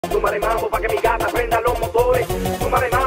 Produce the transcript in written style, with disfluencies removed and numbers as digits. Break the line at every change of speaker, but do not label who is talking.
Súmale mambo pa' que mi gata prenda los motores. Súmale mambo.